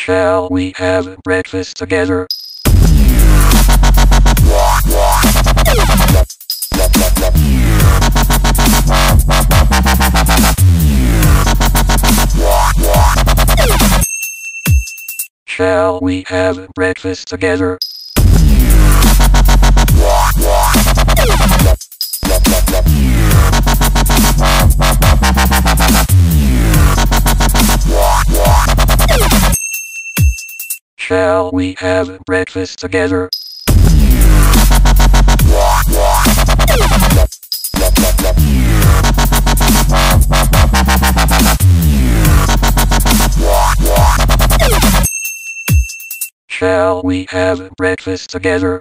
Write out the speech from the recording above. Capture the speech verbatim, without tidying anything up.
Shall we have breakfast together? Shall we have breakfast together? Shall we have breakfast together? Shall we have breakfast together?